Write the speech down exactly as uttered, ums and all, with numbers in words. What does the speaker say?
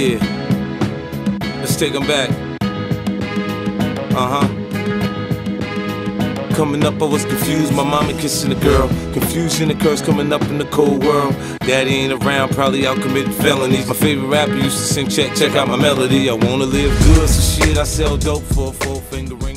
Yeah, let's take them back. Uh-huh. Coming up, I was confused, my mama kissing a girl. Confusion occurs coming up in the cold world. Daddy ain't around, probably out committing felonies. My favorite rapper used to sing, check, check out my melody. I wanna live good, so shit, I sell dope for a four finger ring.